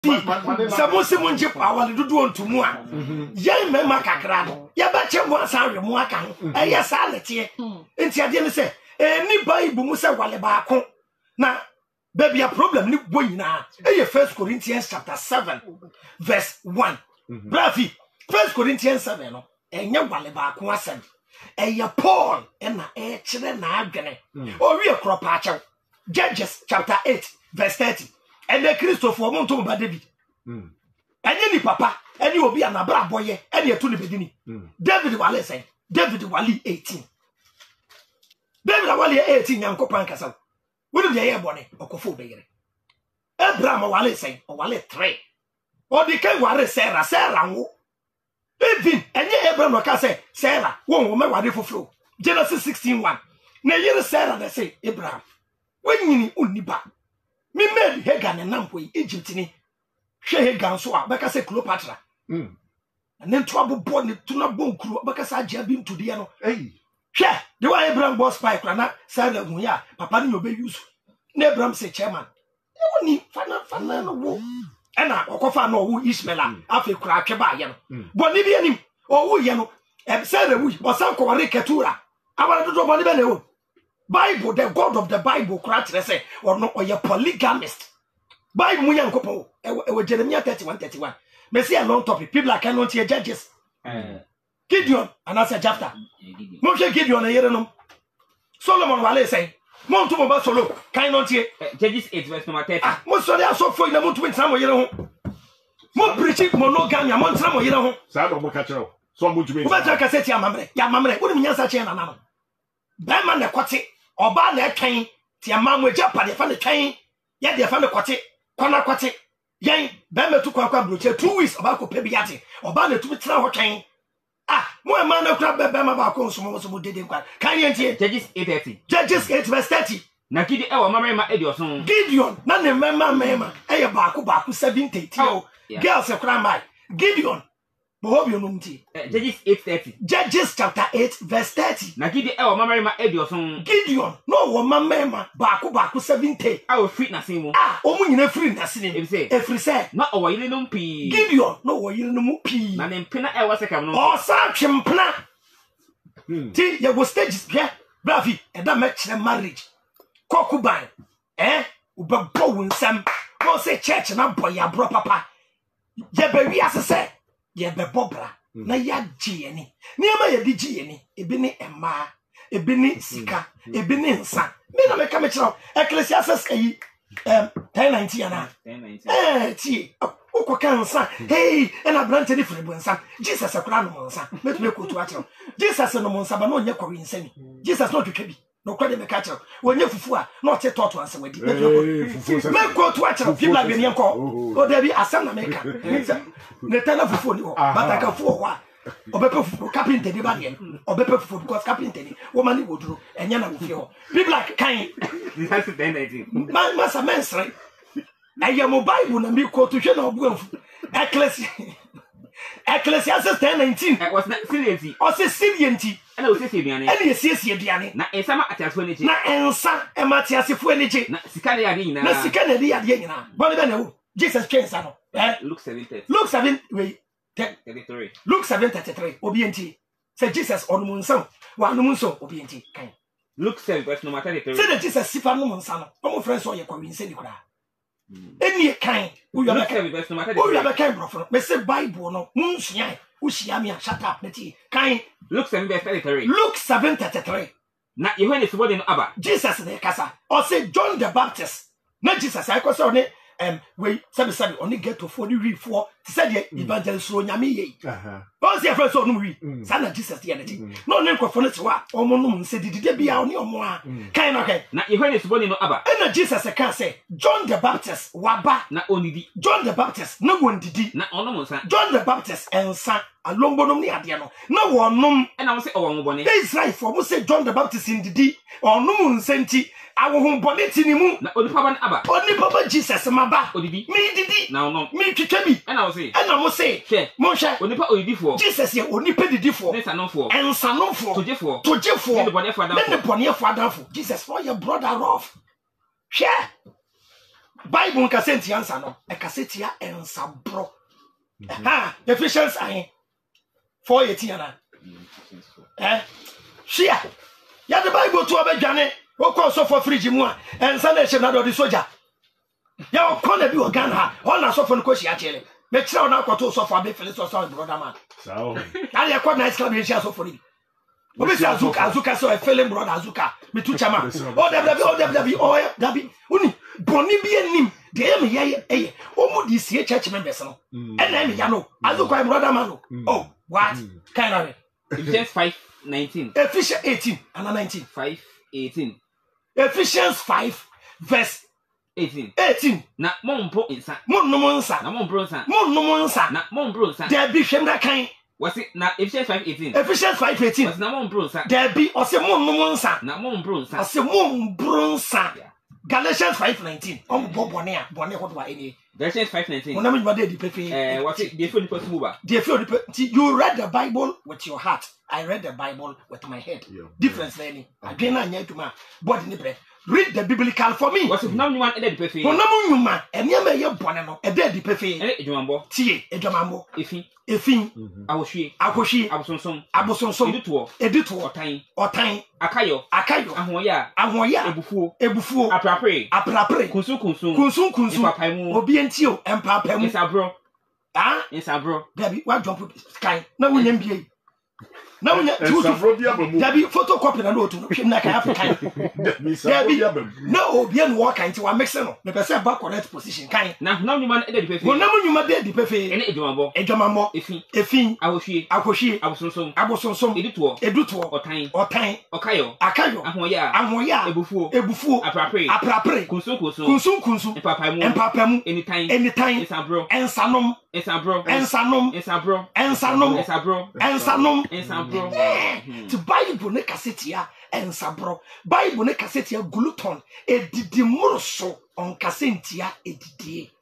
Samusi munje power dudu onto mu a. Ye mema kakra no. Ye ba che mo asan we mu aka ho. Eye sa lete. Enti ade ne se ni Bible mu se wale ba ko. Na baby a problem ni bo nyina. Eye 1 Corinthians chapter 7 verse 1. Bravi 1 Corinthians 7 no. Enye wale ba ko asem. Eye Paul na kire na adwene. O wie kropa achew. Judges chapter 8 verse 30. And the Christopher Monto ba David. Enye ni papa, eni obi anabra boye, eni etu ni bedini. David wale say, David wali 18. David wali 18 yankopan kasa. Wodi de ye bone, okofo be yere. Abraham wale say, o wale 3. O di kan wale Sarah wo. Even enye Abraham no ka say, Sarah, wo me wade foforo. Genesis 16:1. Na yere Sarah na say, Abraham, wenyini uniba. Me made Hagar and Nampwe, Egypt ni. She Hagar so baka say Cleopatra. And then trouble born to not bone crew, baka sa jabin to the ano. Hey. She, the way Abraham was spy, Crana, Sarah Muya, Papa ni obey use. Abraham say, Chairman, you need Fana no wo. And I okofa no wo Ishmael, afi kra keba yan. Bonibia nim, or wo yano, and Sarah we, or some Ketura. I want to do money below. Bible, the God of the Bible, crash say, or no, or you're polygamist. Bible, we young couple, Jeremiah 31:31. May see a long topic. People cannot hear Judges. Gideon, and that's a chapter. Moshe Gideon, a year. Solomon Wale say, Montu Moba Solo, cannot hear Judges 8 verse number 30. Most of them so for the moon to win some of your own. More preaching monogamy among some of your own. Sad of Mocatro. So much to be better. I said, Yamamre, what do you mean? Such an animal? Batman the quati. Oba na twen ti amam we japa de fa ne twen ye de fa ne kwate kwana kwate yen be metu kwankwa broche 2 weeks oba ko pe biate oba na tu tira ho twen mo e man na kura be ma ba ko nso mo dede kwa kan ye ntie Judges 8:30. Judges 8 verse 30. Na Gideon e wo mamrema edioson. Gideon na ne mema e ye ba ko 70 o girls e kura mai Gideon Judges 8:30. Judges chapter 8 verse 30. Na Gideon e wo mamrema edioson. Gideon no wo mamrema ba ko 70. I will free na sin mo. Omu nyina free na sin. Every say. Na o yire no pi. Gideon no wo yire no pi. Na ne mpena e wo sekam no. O sa twempena. Ti ye go stages yeah. Bravi e da match marriage. Kokuban. Ubebo wunsam. Go say church na boy ya bro papa. Ye be wi asese. Ye be bobra na ya gieni niema ye di gieni ebi ni emma ebi ni sika ebi ni nsa me na me ka me kira Ecclesiastes ayi 10:19 ana 10:19 ti ukoka nsa hey na brante ni fribu nsa Jesus akura no nsa me to me ko to akira Jesus no nsa ba no nye kwa nsani Jesus no twetwa bi no kwa de me ka kira wonye fufu a no te toto ansa wadi me ko to akira people be nyen ko o da bi asam na me ka ne tana fufu ni o bataka fufu ho a obepe fufu carpenter ni ba de obepe fufu because carpenter ni woman ni woduro enya na wofi ho people like kan that's 10:19 masa mensre aye mo Bible na mi ko to hwe na obu anfu Ecclesiastes 10:19 was not seriously o se serienti na o se seriani ene siesie duane na ensa ma atiasfo ni ji na ensa e ma atiasfo ni ji na sika na yade nyina na sika na yade nyina bone be na wo Jesus kensa no Luke 7:30 Luke 7 wait 33 Luke 7:33 obienti say Jesus onumunsan wa onumunso obienti kan Luke 7 verse number 33 say that Jesus sifa onumunsan no omo friends o ye kwa winse ni kura eni kan wo yo Luke 7 verse number 33 wo yo be kan brofo me say Bible no munsuan wo hia me shut up neti kan Luke 7 verse 33 Luke 7:33 na Yohane subode no aba Jesus ne kasa o say John the Baptist na Jesus I ko say oni we sabi only get to 40 read for said the evangelist ro nyame ye o say friend so no wi sana Jesus the energy no ne nkofo no se wa omo no nse didide bia oni omo a kan no kai na Yohane subode no aba na Jesus can say John the Baptist waba na onidi John the Baptist na wondidi na ono monsa John the Baptist ensa alombonom ni ade no na wonom na wo se owo ngobone Israel for mo say John the Baptist ndidi onom nsenti awohon boneti ni mu na onipa ban aba onipa ba Jesus maba odidi mi didi na ono mi twetwa bi na wo se na mo say mo hwe onipa odidifo Jesus ye onipa didifo ne sanofo ensanofo tojefo ne bonefo adanfo Jesus for your brother of hwe Bible nkasentia ansa no ekasetia ensabro Ephesians 4:18 ana hwia ya the Bible to obedwane wokọ so for fridge mu a ensa na ehye na do soja ya okọ na bi organ ha ona so for no koshi achele me kira ona akoto so for abefele so brother man so ali akọ nice club here so for ni obi say azuka so efele brother azuka me tu chama o dabi uni boni bi enim de em ye o mu di sie church members no and em ya no azuka brother man no oh what kind of Ephesians 5:19 Ephesians 18 and 19 5:18 Ephesians 5 verse 18 na mompo insa monnom nsa na mombro nsa monnom nsa na mombro nsa there be hwem da kan wasi na Ephesians 5:18 Ephesians 5:18 wasi na mombro nsa there be ose monnom nsa na mombro nsa ose mombro nsa Galatians 5:19 bone hodwa eni Galatians 5:19 monam nyuma de pepe wasi the phone person move you read the Bible with your heart. I read the Bible with my head. Difference learning. Again, I need to my body nibre. Read the biblical for me. What's now you want edit perfect? No nyuma enya ye bone no edit perfect. Edwambo. Tie edwambo. Efin. Awohwie. Abosonsom. Edituo. Otan. Akayo. Ahoya. Ebufuo. Aprapre. Kunsun. Obi entio empapamu. Insabro. Dabi wa jump sky. Na wunyam bie. Na wunya dabi photocopy na note no hwem na kai African. Dabi na obi en wo kan ti wa mix no. Me pese back correct position kan. Na nyuma edit perfect. Wo na nyuma de perfect. Ene edwambo. Efin. Awohwie. Abosonsom. Edutuo. Otan. Akayo. Ahoya. Ebufuo. Aprapre. Kunsun. Empapamu. Anytime. Ensanom. To Bible ne kasetia ensabro Bible ne kasetia gluten edidi moroso on kasentia edidie